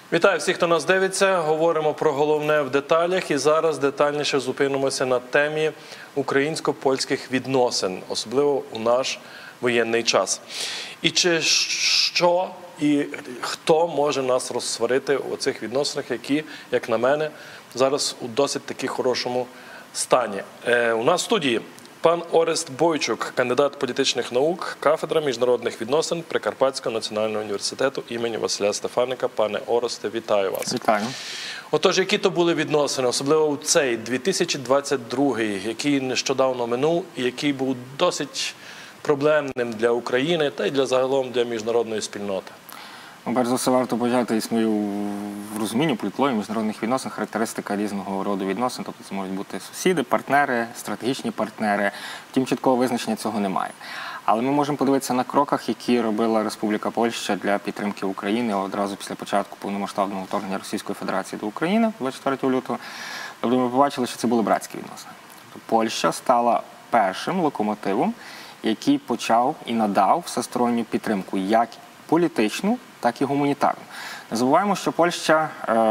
Вітаю всіх, хто нас дивиться. Говоримо про головне в деталях і зараз детальніше зупинимося на темі українсько-польських відносин, особливо у наш воєнний час. І що і хто може нас розсварити у цих відносинах, які, як на мене, зараз у досить таки хорошому стані. У нас в студії пан Орест Бойчук, кандидат політичних наук, кафедра міжнародних відносин Прикарпатського національного університету імені Василя Стефаника. Пане Оресте, вітаю вас. Вітаю. Отож, які то були відносини, особливо у цей 2022, який нещодавно минув і який був досить проблемним для України та й загалом для міжнародної спільноти? Перш за все, варто почати існує в розумінні політлогії міжнародних відносин характеристика різного роду відносин. Тобто це можуть бути сусіди, партнери, стратегічні партнери. Втім, чіткого визначення цього немає. Але ми можемо подивитися на кроках, які робила Республіка Польща для підтримки України одразу після початку повномасштабного вторгнення Російської Федерації до України 24 лютого. Тобто ми побачили, що це були братські відносини. Тобто Польща стала першим локомотивом, який почав і надав всесторонню підтримку, як політичну, так і гуманітарну. Не забуваємо, що Польща,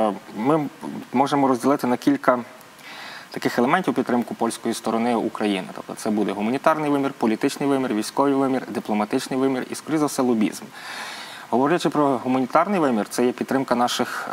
ми можемо розділити на кілька таких елементів підтримку польської сторони України. Тобто це буде гуманітарний вимір, політичний вимір, військовий вимір, дипломатичний вимір і, скоріше за все, лобізм. Говорячи про гуманітарний вимір, це є підтримка наших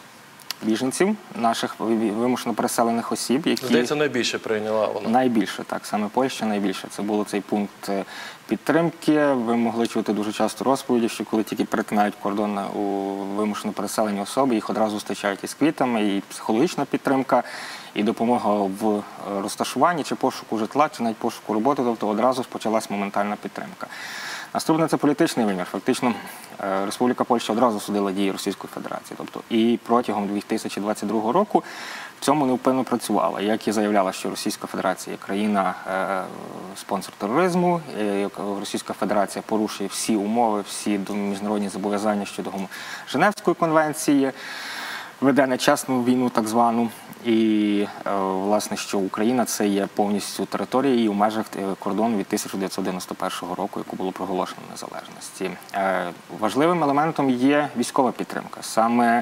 біженців, наших вимушено переселених осіб, які... Здається, найбільше прийняла вона. Найбільше, так, саме Польща найбільше. Це був цей пункт підтримки. Ви могли чути дуже часто розповіді, що коли тільки перетинають кордон у вимушено переселені особи, їх одразу зустрічають із квітами, і психологічна підтримка, і допомога в розташуванні, чи пошуку житла, чи навіть пошуку роботи, тобто одразу почалась моментальна підтримка. Наступне – це політичний вимір. Фактично, Республіка Польща одразу судила дії Російської Федерації. Тобто і протягом 2022 року в цьому невпинно працювала. Як і заявляла, що Російська Федерація є країна-спонсор тероризму, Російська Федерація порушує всі умови, всі міжнародні зобов'язання щодо Женевської конвенції, веде нечесну війну так звану, і, власне, що Україна – це є повністю територія і у межах кордону від 1991 року, яку було проголошено незалежності. Важливим елементом є військова підтримка. Саме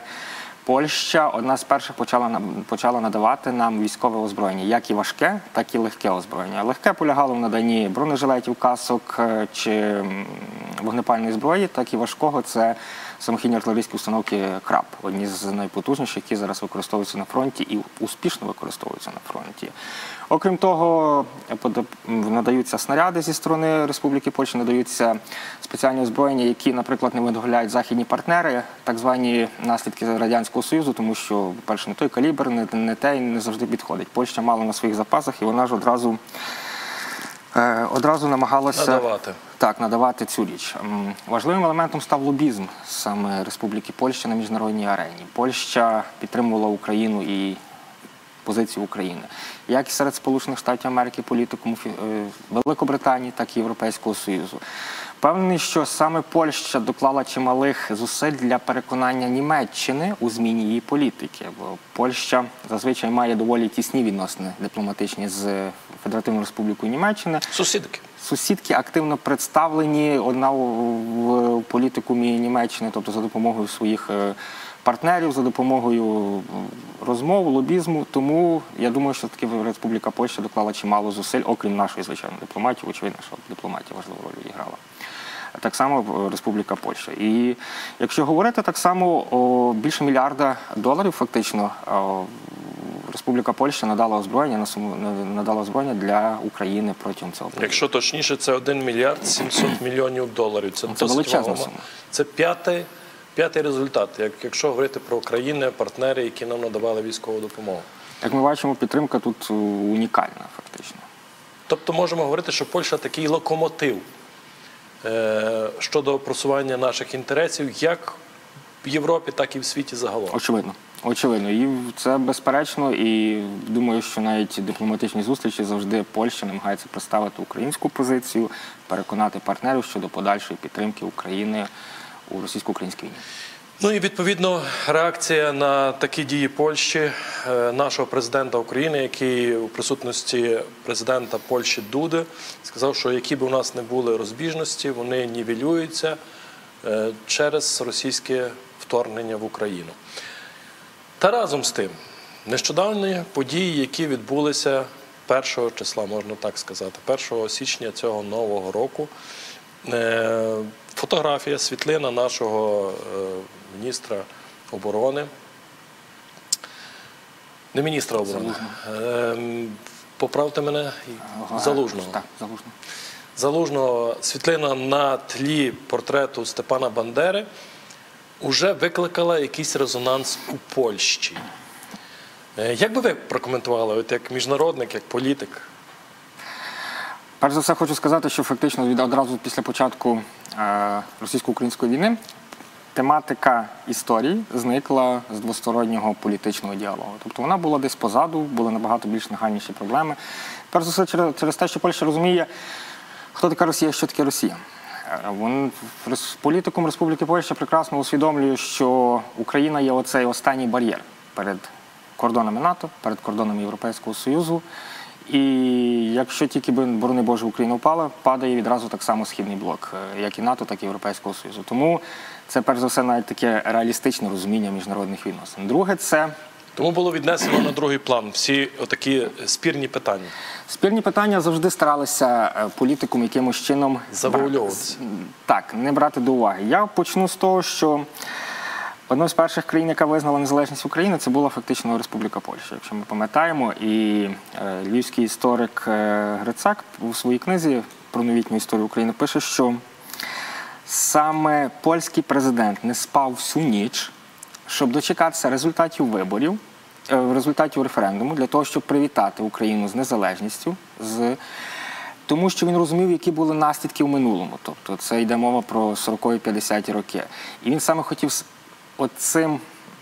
Польща одна з перших почала надавати нам військове озброєння, як і важке, так і легке озброєння. Легке полягало в наданні бронежилетів, касок чи вогнепальної зброї, так і важкого – це самохідні артилерійські установки КРАП, одні з найпотужніших, які зараз використовуються на фронті і успішно використовуються на фронті. Окрім того, надаються снаряди зі сторони Республіки Польща, надаються спеціальні озброєння, які, наприклад, не виготовляють західні партнери, так звані наслідки Радянського Союзу, тому що, по-перше, не той калібр, не те і не завжди підходить. Польща мала на своїх запасах, і вона ж одразу намагалася надавати цю річ. Важливим елементом став лобізм саме Республіки Польща на міжнародній арені. Польща підтримувала Україну і позицію України. Як і серед Сполучених Штатів Америки, політикуму Великобританії, так і Європейського Союзу. Впевнений, що саме Польща доклала чималих зусиль для переконання Німеччини у зміні її політики. Бо Польща зазвичай має доволі тісні відносини дипломатичні з Федеративною Республікою Німеччини. Сусідки активно представлені одна в політикумі Німеччини, тобто за допомогою своїх партнерів, за допомогою розмов, лобізму. Тому я думаю, що таки Республіка Польща доклала чимало зусиль, окрім нашої, звичайно, дипломатії. Очевидно, що дипломатія важливу роль відіграла. Так само Республіка Польща. І якщо говорити так само, більше $1 мільярда фактично Республіка Польща надала озброєння для України протягом цього періоду. Якщо точніше, це $1 мільярд 700 мільйонів. Це величезна сума. Це п'ятий результат, якщо говорити про країни, партнери, які нам надавали військову допомогу. Як ми бачимо, підтримка тут унікальна фактично. Тобто можемо говорити, що Польща такий локомотив щодо просування наших інтересів як в Європі, так і в світі загалом. Очевидно. Очевидно. І це безперечно. І думаю, що навіть дипломатичні зустрічі завжди Польща намагається представити українську позицію, переконати партнерів щодо подальшої підтримки України у російсько-українській війні. Ну і відповідно реакція на такі дії Польщі, нашого президента України, який у присутності президента Польщі Дуди сказав, що які б у нас не були розбіжності, вони нівелюються через російське вторгнення. вторгнення в Україну. Та разом з тим, нещодавні події, які відбулися 1 числа, можна так сказати, 1 січня цього нового року, фотографія, світлина нашого міністра оборони, не міністра оборони, поправте мене, Залужного. Так, Залужного. Залужного, світлина на тлі портрету Степана Бандери вже викликала якийсь резонанс у Польщі. Як би ви прокоментували, от як міжнародник, як політик? Перш за все хочу сказати, що фактично одразу після початку російсько-української війни тематика історії зникла з двостороннього політичного діалогу. Тобто вона була десь позаду, були набагато більш нагальніші проблеми. Перш за все через те, що Польща розуміє, хто така Росія, що таке Росія. Політикум Республіки Польща прекрасно усвідомлює, що Україна є оцей останній бар'єр перед кордонами НАТО, перед кордонами Європейського Союзу. І якщо тільки, борони Боже, Україна впала, падає відразу так само Східний блок, як і НАТО, так і Європейського Союзу. Тому це, перш за все, навіть таке реалістичне розуміння міжнародних відносин. Друге, це... Тому було віднесено на другий план всі отакі спірні питання. Спірні питання завжди старалися політикум якимось чином завуальовуватися. Так, не брати до уваги. Я почну з того, що одною з перших країн, яка визнала незалежність України, це була фактично Республіка Польща, якщо ми пам'ятаємо. І львівський історик Грицак у своїй книзі про новітню історію України пише, що саме польський президент не спав всю ніч, щоб дочекатися результатів виборів, результатів референдуму, для того, щоб привітати Україну з незалежністю, тому що він розумів, які були наслідки в минулому. Тобто це йде мова про 40-50-ті роки. І він саме хотів оцим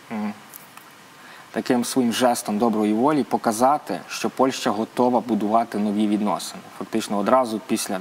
таким своїм жестом доброї волі показати, що Польща готова будувати нові відносини. Фактично одразу після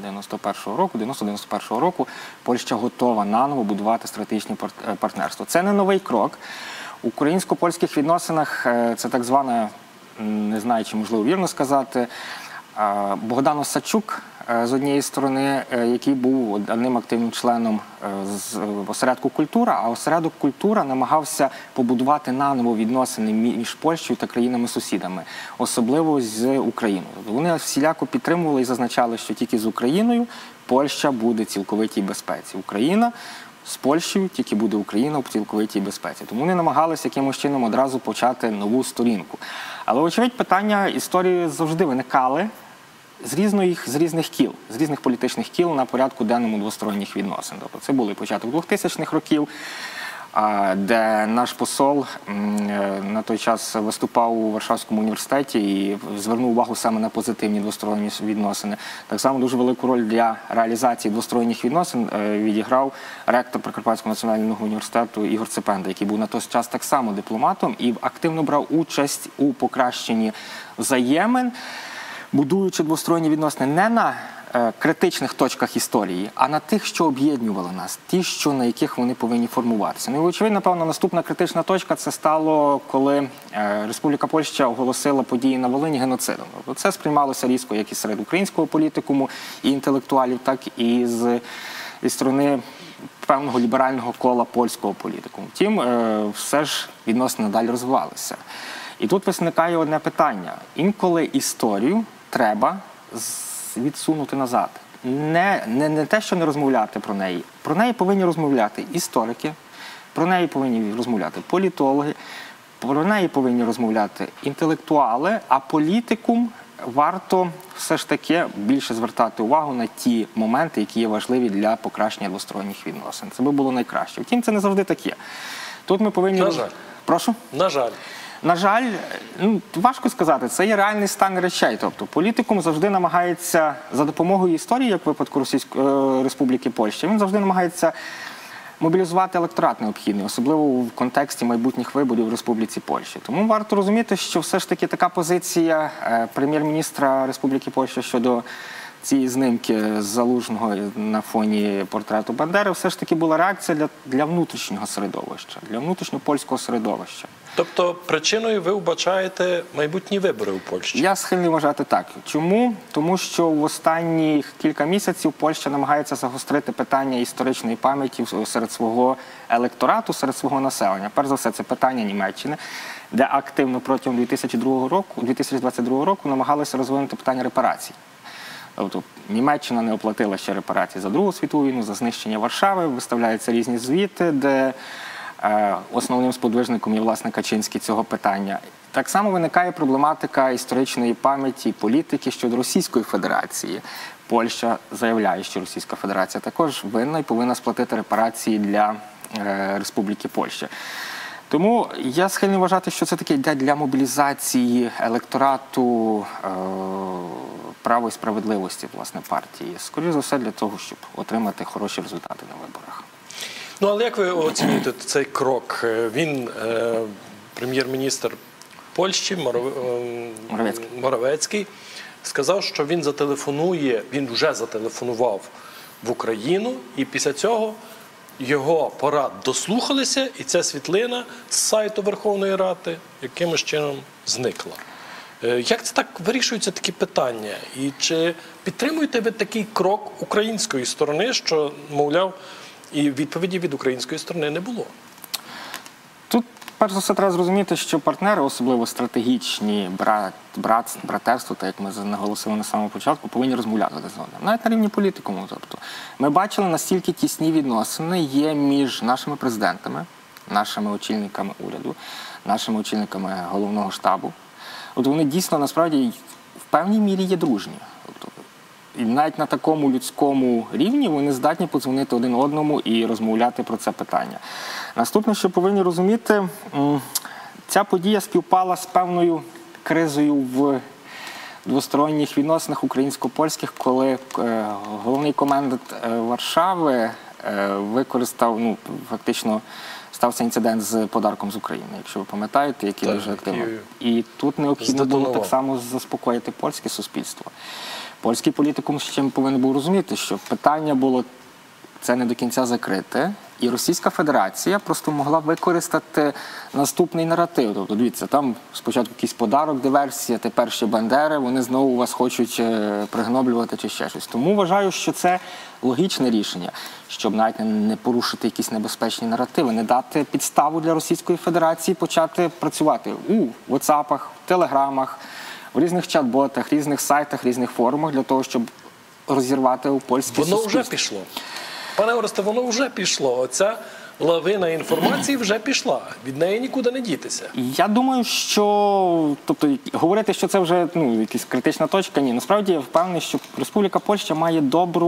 90-91 року Польща готова наново будувати стратегічне партнерство. Це не новий крок. У українсько-польських відносинах це так звана, не знаю, чи можливо вірно сказати, Богдан Осадчук, з однієї сторони, який був одним активним членом з осередку «Культура», а осередок «Культура» намагався побудувати наново відносини між Польщею та країнами-сусідами, особливо з Україною. Вони всіляко підтримували і зазначали, що тільки з Україною Польща буде в цілковитій безпеці. Україна з Польщею тільки буде Україна в цілковитій безпеці. Тому вони намагалися якимось чином одразу почати нову сторінку. Але, очевидь, питання історії завжди виникали з різних кіл, з різних політичних кіл на порядку денному двосторонніх відносин. Тобто це були початок 2000-х років, де наш посол на той час виступав у Варшавському університеті і звернув увагу саме на позитивні двосторонні відносини. Так само дуже велику роль для реалізації двосторонніх відносин відіграв ректор Прикарпатського національного університету Ігор Ципенда, який був на той час так само дипломатом і активно брав участь у покращенні взаємин, будуючи двосторонні відносини не на критичних точках історії, а на тих, що об'єднували нас, ті, на яких вони повинні формуватися. Ну і, очевидно, напевно, наступна критична точка – це стало, коли Республіка Польща оголосила події на Волині геноцидом. Це сприймалося різко як і серед українського політикуму і інтелектуалів, так і зі сторони певного ліберального кола польського політикуму. Втім, все ж відносини далі розвивалися. І тут виникає одне питання. Інколи історію треба відсунути назад. Не те, що не розмовляти про неї. Про неї повинні розмовляти історики, про неї повинні розмовляти політологи, про неї повинні розмовляти інтелектуали, а політикум варто все ж таки більше звертати увагу на ті моменти, які є важливі для покращення двосторонніх відносин. Це би було найкраще. Втім, це не завжди таке. Тут ми повинні... На жаль. Прошу? На жаль. На жаль, важко сказати, це є реальний стан речей. Тобто політикум завжди намагається за допомогою історії, як в випадку Республіки Польща, він завжди намагається мобілізувати електорат необхідний, особливо в контексті майбутніх виборів в Республіці Польща. Тому варто розуміти, що все ж таки така позиція прем'єр-міністра Республіки Польща щодо цієї знимки з Залужного на фоні портрету Бандери все ж таки була реакція для внутрішнього середовища, для внутрішньопольського середовища. Тобто причиною ви вбачаєте майбутні вибори у Польщі? Я схильний вважати так. Чому? Тому що в останні кілька місяців Польща намагається загострити питання історичної пам'яті серед свого електорату, серед свого населення. Перш за все, це питання Німеччини, де активно протягом 2022 року намагалися розвинути питання репарацій. Тобто Німеччина не оплатила ще репарації за Другу світову війну, за знищення Варшави, виставляються різні звіти, де основним сподвижником є, власне, Качинський цього питання. Так само виникає проблематика історичної пам'яті і політики щодо Російської Федерації. Польща заявляє, що Російська Федерація також винна і повинна сплатити репарації для Республіки Польща. Тому я схильний вважати, що це таки йде для мобілізації електорату Право і справедливості, власне, партії. Скоріше за все для того, щоб отримати хороші результати на виборах. Ну, але як ви оцінюєте цей крок? Він, прем'єр-міністр Польщі Моровецький, сказав, що він вже зателефонував в Україну, і після цього його порад дослухалися, і ця світлина з сайту Верховної Ради якимось чином зникла. Як це так вирішуються такі питання? І чи підтримуєте ви такий крок української сторони, що, мовляв, і відповіді від української сторони не було? Тут, перш за все, треба зрозуміти, що партнери, особливо стратегічні, братерство, так як ми наголосили на самому початку, повинні розмовляти з одним. Навіть на рівні політикуму. Тобто, ми бачили, настільки тісні відносини є між нашими президентами, нашими очільниками уряду, нашими очільниками головного штабу. От вони дійсно, насправді, в певній мірі є дружні. Тобто, і навіть на такому людському рівні вони здатні подзвонити один одному і розмовляти про це питання. Наступне, що повинні розуміти, ця подія співпала з певною кризою в двосторонніх відносинах українсько-польських, коли головний комендант Варшави використав, фактично, стався інцидент з подарком з України, якщо ви пам'ятаєте, який дуже активно. І тут необхідно було так само заспокоїти польське суспільство. Польський політикум ще повинен був розуміти, що питання було це не до кінця закрите, і Російська Федерація просто могла використати наступний наратив. Тобто, дивіться, там спочатку якийсь подарок, диверсія, тепер ще Бандери, вони знову вас хочуть пригноблювати чи ще щось. Тому вважаю, що це логічне рішення, щоб навіть не порушити якісь небезпечні наративи, не дати підставу для Російської Федерації почати працювати у WhatsApp, в Телеграмах, в різних чат-ботах, різних сайтах, різних форумах для того, щоб розірвати у польське суспільство. Воно вже пішло. Пане Оресте, воно вже пішло. Оця лавина інформації вже пішла. Від неї нікуди не дітися. Я думаю, що говорити, що це вже якась критична точка, ні. Насправді я впевнений, що Республіка Польща має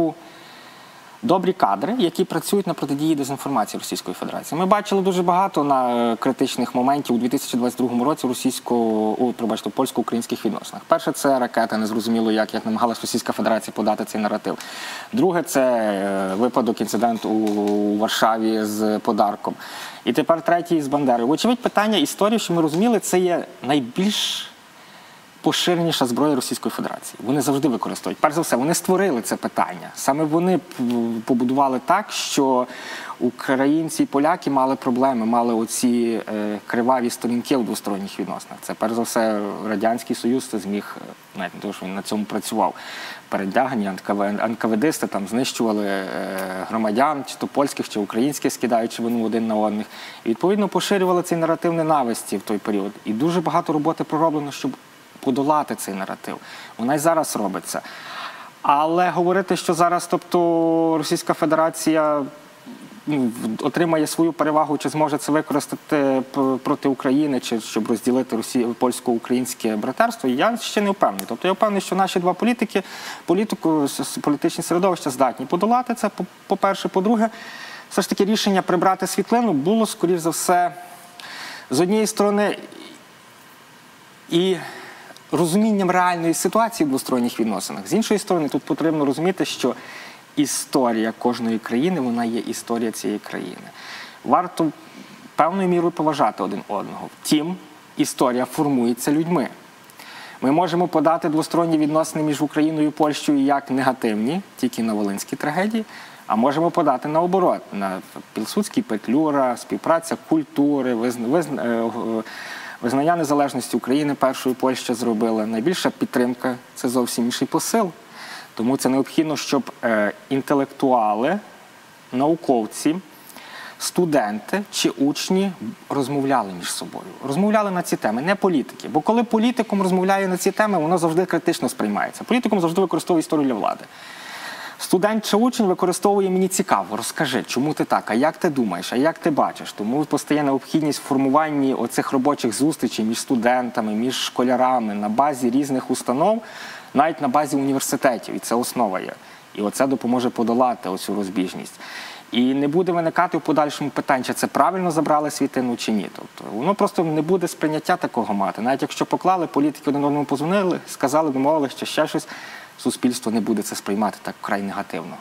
добрі кадри, які працюють на протидії дезінформації Російської Федерації. Ми бачили дуже багато на критичних моментів у 2022 році в польсько-українських відносинах. Перше, це ракета, незрозуміло як намагалась Російська Федерація подати цей наратив. Друге, це випадок, інцидент у Варшаві з подарком. І тепер третій з Бандери. Очевидь, питання історії, що ми розуміли, це є найбільш поширеніша зброя Російської Федерації. Вони завжди використовують. Перш за все, вони створили це питання. Саме вони побудували так, що українці і поляки мали проблеми, мали оці криваві сторінки у двосторонніх відносинах. Це, перш за все, Радянський Союз це зміг, навіть не тому, що він на цьому працював, передягні, НКВДисти там знищували громадян, чи то польських, чи українських, скидаючи вину один на одних. І, відповідно, поширювали цей наратив ненависті в той період. І дуже багато роботи пророблено, щоб подолати цей наратив. Вона й зараз робиться. Але говорити, що зараз, Російська Федерація отримає свою перевагу, чи зможе це використати проти України, чи щоб розділити польсько-українське братерство, я ще не впевнений. Тобто я впевнений, що наші два політичні середовища здатні подолати це, по-перше. По-друге, все ж таки рішення прибрати світлину було, скоріш за все, з однієї сторони, і розумінням реальної ситуації в двосторонніх відносинах. З іншої сторони, тут потрібно розуміти, що історія кожної країни, вона є історія цієї країни. Варто певною мірою поважати один одного. Втім, історія формується людьми. Ми можемо подати двосторонні відносини між Україною і Польщею як негативні, тільки на Волинській трагедії, а можемо подати наоборот, на Пілсудський, Петлюра, співпраця культури, визнання незалежності України першою Польща зробила. Найбільша підтримка – це зовсім інший посил. Тому це необхідно, щоб інтелектуали, науковці, студенти чи учні розмовляли між собою. Розмовляли на ці теми, не політики. Бо коли політикум розмовляє на ці теми, воно завжди критично сприймається. Політикум завжди використовує історію для влади. Студент чи учень використовує «мені цікаво, розкажи, чому ти так, а як ти думаєш, а як ти бачиш». Тому постає необхідність в формуванні оцих робочих зустрічей між студентами, між школярами, на базі різних установ, навіть на базі університетів, і це основа є. І оце допоможе подолати оцю розбіжність. І не буде виникати в подальшому питань, чи це правильно забрали світину, чи ні. Тобто воно просто не буде сприйняття такого мати. Навіть якщо поклали, політики один одному позвонили, сказали, домовилися, чи ще щось, суспільство не буде це сприймати так вкрай негативно.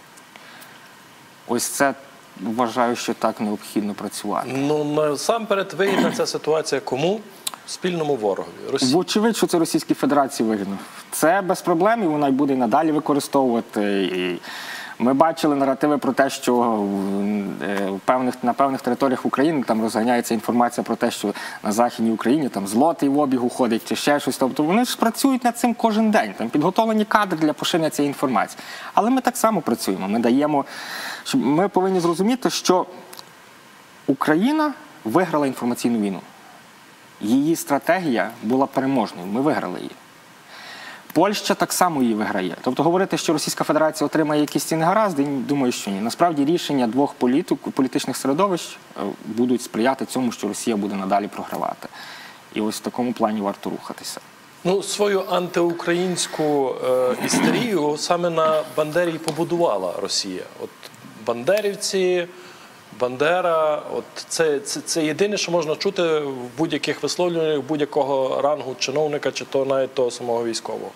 Ось це, вважаю, що так необхідно працювати. Ну, насамперед вигідна ця ситуація кому? Спільному ворогові – Росії. Вочевидь, що це Російській Федерації вигідно. Це без проблем, і вона й буде і надалі використовувати. І ми бачили наративи про те, що на певних територіях України там розганяється інформація про те, що на Західній Україні там злотий в обігу ходить чи ще щось. Тобто вони ж працюють над цим кожен день. Там підготовлені кадри для поширення цієї інформації. Але ми так само працюємо. Ми даємо, ми повинні зрозуміти, що Україна виграла інформаційну війну. Її стратегія була переможною. Ми виграли її. Польща так само її виграє. Тобто говорити, що Російська Федерація отримає якісь ці негаразди, думаю, що ні. Насправді рішення двох політичних середовищ будуть сприяти цьому, що Росія буде надалі програвати. І ось в такому плані варто рухатися. Ну, свою антиукраїнську істерію саме на Бандері і побудувала Росія. От бандерівці, Бандера, от це єдине, що можна чути в будь-яких висловлюваннях будь-якого рангу чиновника, чи то навіть того самого військового.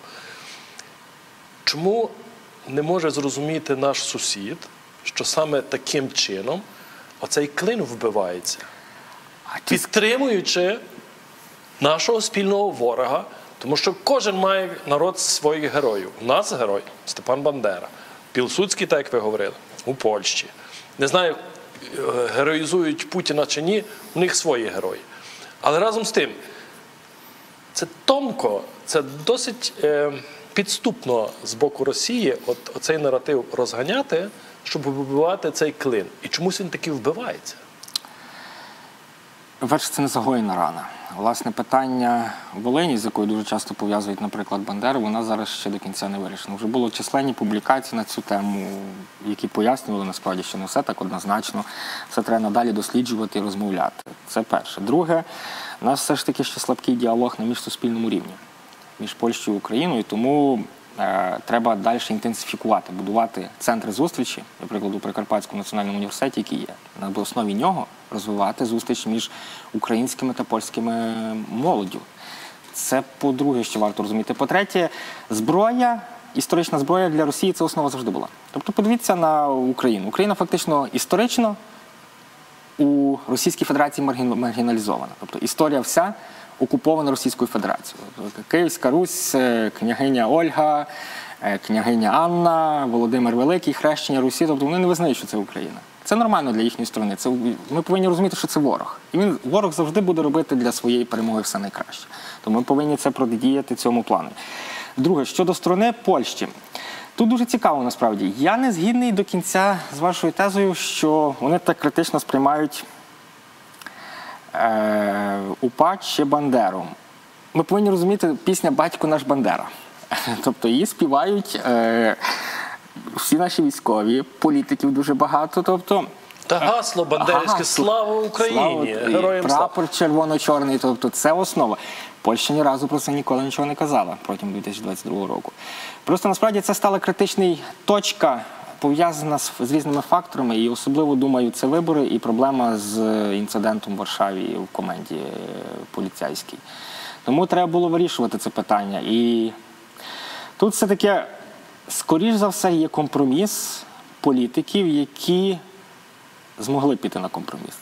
Чому не може зрозуміти наш сусід, що саме таким чином оцей клин вбивається, підтримуючи нашого спільного ворога, тому що кожен має народ своїх героїв. У нас герой Степан Бандера, Пілсудський, так як ви говорили, у Польщі. Не знаю, героїзують Путіна чи ні, у них свої герої. Але разом з тим, це тонко, це досить підступно з боку Росії оцей наратив розганяти, щоб вбивати цей клин. І чомусь він таки вбивається. Перше, це не загоєна рана. Власне, питання Волині, з якою дуже часто пов'язують, наприклад, Бандеру, вона зараз ще до кінця не вирішена. Вже було численні публікації на цю тему, які пояснювали, насправді, що не все так однозначно. Все треба надалі досліджувати і розмовляти. Це перше. Друге, у нас все ж таки ще слабкий діалог на міжсуспільному рівні, між Польщею і Україною, тому треба далі інтенсифікувати, будувати центри зустрічі, наприклад, у Прикарпатському національному університеті, який є, на основі нього розвивати зустрічі між українськими та польськими молоддю. Це по-друге, що варто розуміти. По-третє, зброя, історична зброя для Росії – це основа завжди була. Тобто подивіться на Україну. Україна фактично історично у Російській Федерації маргіналізована. Тобто історія вся окупована Російською Федерацією. Київська Русь, княгиня Ольга, княгиня Анна, Володимир Великий, хрещення Русі. Тобто вони не визнають, що це Україна. Це нормально для їхньої сторони. Ми повинні розуміти, що це ворог. І ворог завжди буде робити для своєї перемоги все найкраще. Тому ми повинні це протидіяти цьому плану. Друге, щодо сторони Польщі. Тут дуже цікаво, насправді. Я не згідний до кінця з вашою тезою, що вони так критично сприймають УПА чи Бандеру. Ми повинні розуміти пісня «Батько наш Бандера». Тобто її співають всі наші військові, політиків дуже багато. Тобто, та гасло бандерівське «Слава Україні!», героям слава. Прапор червоно-чорний, тобто це основа. Польща ні разу про це ніколи нічого не казала протягом 2022 року. Просто насправді це стала критична точка, пов'язана з різними факторами, і особливо, думаю, це вибори і проблема з інцидентом в Варшаві в коменді поліцейській. Тому треба було вирішувати це питання. І тут все-таки, скоріш за все, є компроміс політиків, які змогли піти на компроміс цей.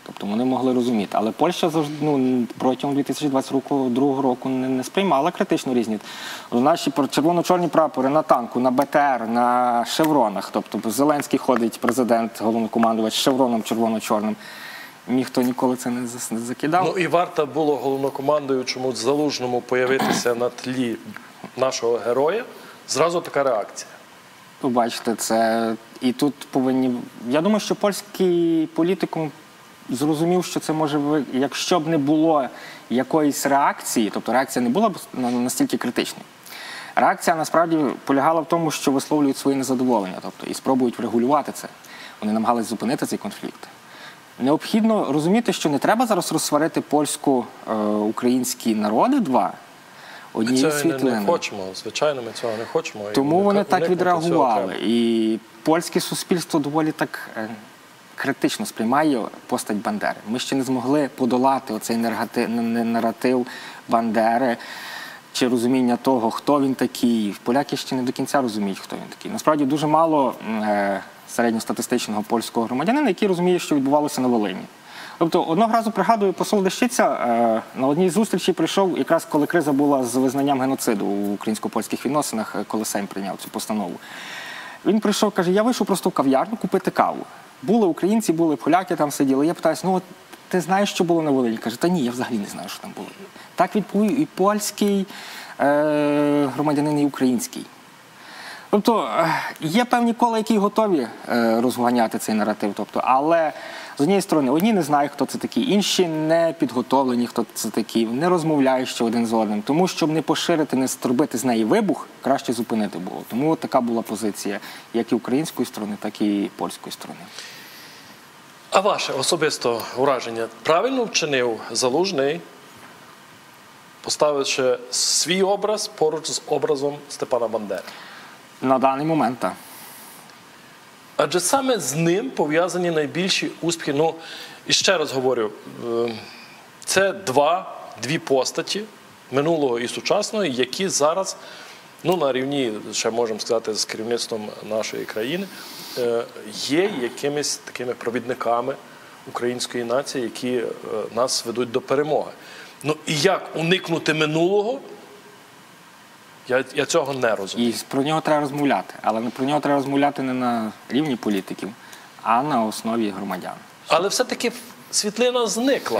Тобто вони могли розуміти. Але Польща завжди, протягом 2022 року не сприймала критично різні. Наші червоно-чорні прапори на танку, на БТР, на шевронах. Тобто Зеленський ходить, президент, головнокомандувач, з шевроном червоно-чорним. Ніхто ніколи це не закидав. Ну і варто було головнокомандуючому Залужному появитися на тлі нашого героя. Зразу така реакція. Ви бачите, це і тут повинні. Я думаю, що польський політикум зрозумів, що це може, якщо б не було якоїсь реакції, тобто реакція не була б настільки критичною. Реакція насправді полягала в тому, що висловлюють своє незадоволення, тобто і спробують врегулювати це. Вони намагались зупинити цей конфлікт. Необхідно розуміти, що не треба зараз розсварити польсько-українські народи два. Ми цього не хочемо, звичайно, ми цього не хочемо. Тому вони так відреагували. І польське суспільство доволі так критично сприймає постать Бандери. Ми ще не змогли подолати оцей наратив Бандери чи розуміння того, хто він такий. Поляки ще не до кінця розуміють, хто він такий. Насправді дуже мало середньостатистичного польського громадянина, який розуміє, що відбувалося на Волині. Тобто, одного разу, пригадую, посол Лещиця на одній зустрічі прийшов, якраз коли криза була з визнанням геноциду у українсько-польських відносинах, коли Сейм прийняв цю постанову. Він прийшов, каже, я вийшов просто в кав'ярню купити каву. Були українці, були поляки, там сиділи. Я питаюся, ну от ти знаєш, що було на Волині? Каже, та ні, я взагалі не знаю, що там було. Так відповів і польський громадянин, і український. Тобто є певні кола, які готові розганяти цей наратив. Тобто, але з однієї сторони, одні не знають, хто це такий, інші не підготовлені, хто це такий, не розмовляють ще один з одним. Тому, щоб не поширити, не зробити з неї вибух, краще зупинити було. Тому така була позиція як і української сторони, так і польської сторони. А ваше особисто враження? Правильно вчинив Залужний, поставивши свій образ поруч з образом Степана Бандери? На даний момент, так. Адже саме з ним пов'язані найбільші успіхи. Ну, і ще раз говорю, це дві постаті минулого і сучасного, які зараз, на рівні, ще можемо сказати, з керівництвом нашої країни, є якимись такими провідниками української нації, які нас ведуть до перемоги. Ну і як уникнути минулого? Я цього не розумію. І про нього треба розмовляти. Але про нього треба розмовляти не на рівні політиків, а на основі громадян. Але все-таки світлина зникла.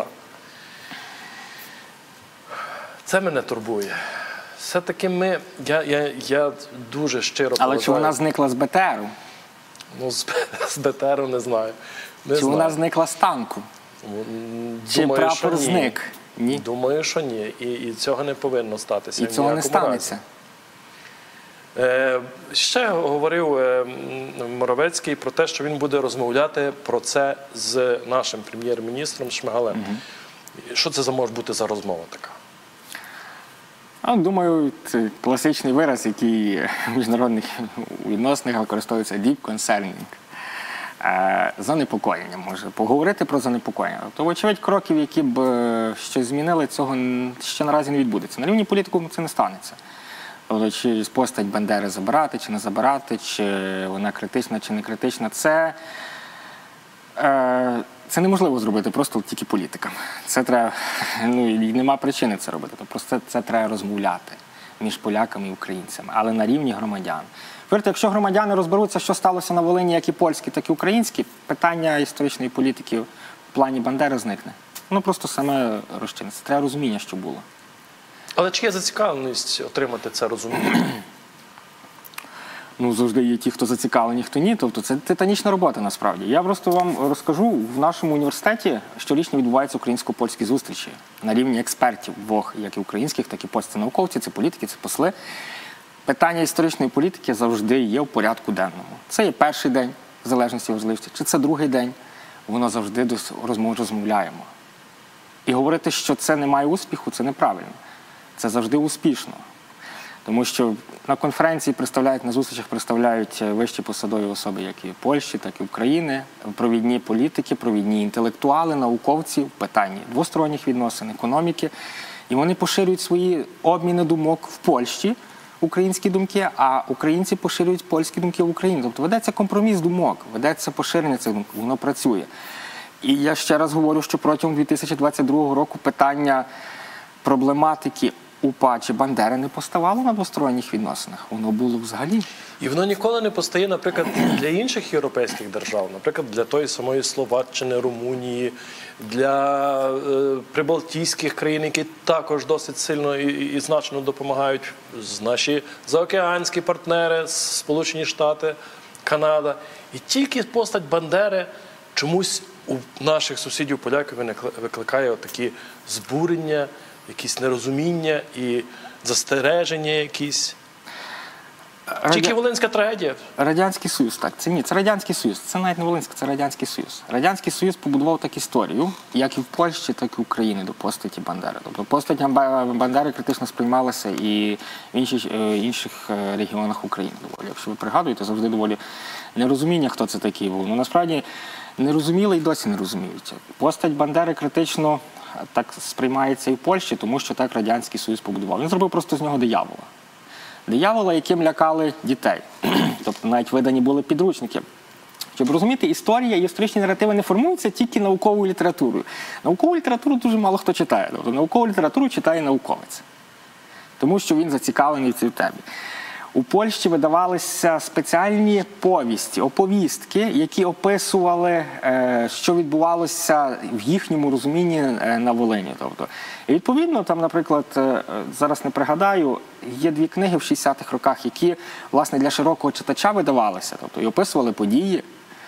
Це мене турбує. Все-таки я дуже щиро поважаю. Але чи вона зникла з БТРу? Ну, з БТРу не знаю. Чи вона зникла з танку? Чи прапор зник? Ні. Думаю, що ні. І цього не повинно статися. І цього не станеться. Ще говорив Моровецький про те, що він буде розмовляти про це з нашим прем'єр-міністром Шмигалем. Що це може бути за розмова така? Думаю, це класичний вираз, який в міжнародних відносинах використовується deep concerning. Занепокоєння може. Поговорити про занепокоєння. То, вочевидь, кроків, які б щось змінили, цього ще наразі не відбудеться. На рівні політику це не станеться. Тобто, чи постать Бандери забирати, чи не забирати, чи вона критична, чи не критична. Це неможливо зробити просто тільки політикам. Це треба, і нема причини це робити. Тобто, просто це треба розмовляти між поляками і українцями, але на рівні громадян. Повірте, якщо громадяни розберуться, що сталося на Волині, як і польські, так і українські, питання історичної політики в плані Бандери зникне. Воно просто саме розчиниться. Треба розуміння, що було. Але чи є зацікавленість отримати це розуміння? Завжди є ті, хто зацікавлені, хто ні. Тобто це титанічна робота, насправді. Я просто вам розкажу, в нашому університеті щорічно відбуваються українсько-польські зустрічі на рівні експертів, як і українських, так і польських. Це науковці, це політики, це посли. Питання історичної політики завжди є в порядку денному. Це є перший день, в залежності від важливості, чи це другий день, воно завжди розмовляємо. І говорити, що це не має успіху, це неправильно. Це завжди успішно. Тому що на конференції на зустрічах представляють вищі посадові особи, як і Польщі, так і України, провідні політики, провідні інтелектуали, науковці в питанні двосторонніх відносин, економіки. І вони поширюють свої обміни думок в Польщі, українські думки, а українці поширюють польські думки в Україні. Тобто ведеться компроміс думок, ведеться поширення цих думок, воно працює. І я ще раз говорю, що протягом 2022 року питання проблематики УПА чи Бандери не поставало на двосторонніх відносинах. Воно було взагалі. І воно ніколи не постає, наприклад, для інших європейських держав, наприклад, для тої самої Словаччини, Румунії, для прибалтійських країн, які також досить сильно і значно допомагають, наші заокеанські партнери, Сполучені Штати, Канада. І тільки постать Бандери чомусь у наших сусідів поляків викликає такі збурення, якісь нерозуміння і застереження якісь. Тільки Волинська трагедія. Радянський Союз, так. Це Радянський Союз. Це навіть не Волинська, це Радянський Союз. Радянський Союз побудував так історію, як і в Польщі, так і в Україні до постаті Бандери. Тобто постать Бандери критично сприймалася і в інших регіонах України доволі. Якщо ви пригадуєте, завжди доволі нерозуміння, хто це такий був. Ну, насправді, не розуміли і досі не розуміють. Постать Бандери критично так сприймається і в Польщі, тому що так Радянський Союз побудував. Він зробив просто з нього диявола. Диявола, яким лякали дітей. Тобто навіть видані були підручники. Щоб розуміти, історія і історичні наративи не формуються тільки науковою літературою. Наукову літературу дуже мало хто читає. Тобто наукову літературу читає науковець. Тому що він зацікавлений в цій темі. У Польщі видавалися спеціальні повісті, оповістки, які описували, що відбувалося в їхньому розумінні на Волині. Тобто, і відповідно, там, наприклад, зараз не пригадаю, є дві книги в 60-х роках, які, власне, для широкого читача видавалися. Тобто, і описували події,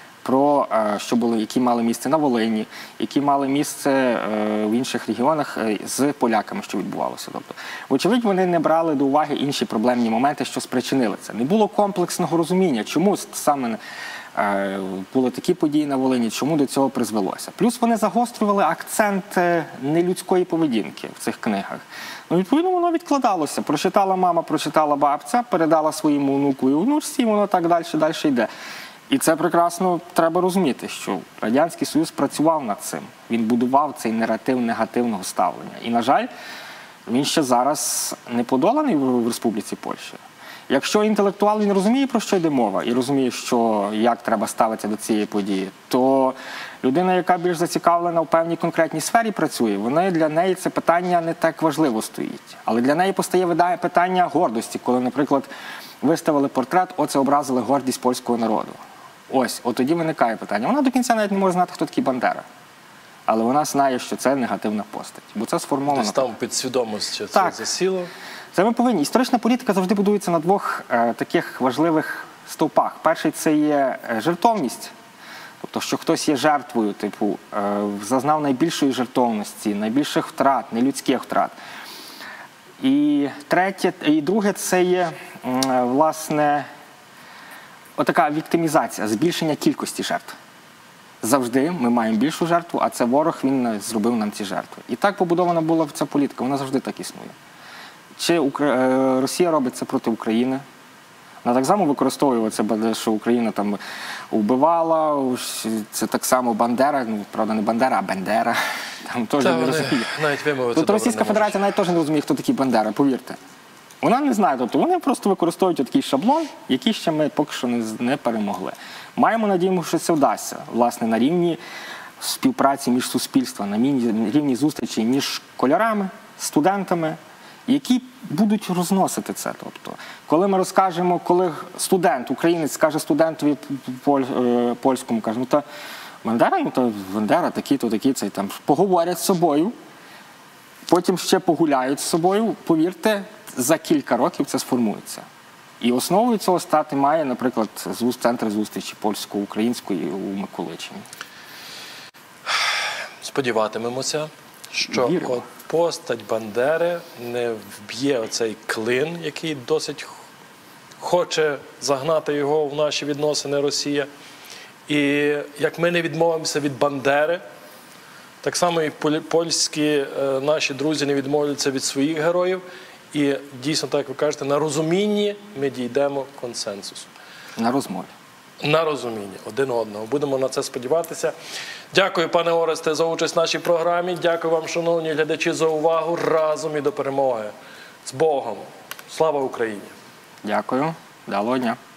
які мали місце на Волині, які мали місце в інших регіонах з поляками, що відбувалося. Тобто, вочевидь, вони не брали до уваги інші проблемні моменти, що спричинили це. Не було комплексного розуміння, чому саме були такі події на Волині, чому до цього призвелося. Плюс вони загострювали акцент нелюдської поведінки в цих книгах. Ну, відповідно, воно відкладалося. Прочитала мама, прочитала бабця, передала своєму онуку і онучці, і воно так далі йде. І це прекрасно треба розуміти, що Радянський Союз працював над цим. Він будував цей наратив негативного ставлення. І, на жаль, він ще зараз не подоланий в Республіці Польща. Якщо інтелектуал не розуміє, про що йде мова, і розуміє, як треба ставитися до цієї події, то людина, яка більш зацікавлена в певній конкретній сфері працює, для неї це питання не так важливо стоїть. Але для неї постає питання гордості, коли, наприклад, виставили портрет, оце образили гордість польського народу. От тоді виникає питання. Вона до кінця навіть не може знати, хто такий Бандера. Але вона знає, що це негативна постать. Бо це сформовано. Десь там підсвідомості це засіло. Це ми повинні. Історична політика завжди будується на двох таких важливих стовпах. Перший – це є жертовність. Тобто, що хтось є жертвою, зазнав найбільшої жертовності, найбільших втрат, нелюдських втрат. І друге – це є, власне, отака віктимізація, збільшення кількості жертв. Завжди ми маємо більшу жертву, а це ворог, він зробив нам ці жертви. І так побудована була ця політика, вона завжди так існує. Чи Росія робить це проти України? Вона так само використовує це, що Україна там вбивала, це так само Бандера, правда не Бандера, а Бендера. Там теж не розуміє. Навіть вимовити Тут Російська Федерація навіть теж не розуміє, хто такий Бандера, повірте. Вона не знає, тобто вони просто використовують такий шаблон, який ще ми поки що не перемогли. Маємо надію, що це вдасться, власне, на рівні співпраці між суспільством, на рівні зустрічі між школярами, студентами, які будуть розносити це. Тобто, коли ми розкажемо, коли студент, українець скаже студентові польському, каже, Бандера, такий, цей там, поговорять з собою, потім ще погуляють з собою, повірте, за кілька років це сформується. І основою цього стати має, наприклад, центр зустрічі польсько-української у Миколичині. Сподіватимемося, що постать Бандери не вб'є оцей клин, який досить хоче загнати його в наші відносини Росія. І як ми не відмовимося від Бандери, так само і польські наші друзі не відмовляться від своїх героїв. І дійсно, так як ви кажете, на розумінні ми дійдемо консенсусу. На розмові. На розумінні один одного. Будемо на це сподіватися. Дякую, пане Оресте, за участь в нашій програмі. Дякую вам, шановні глядачі, за увагу. Разом і до перемоги. З Богом. Слава Україні! Дякую. Вдалого дня.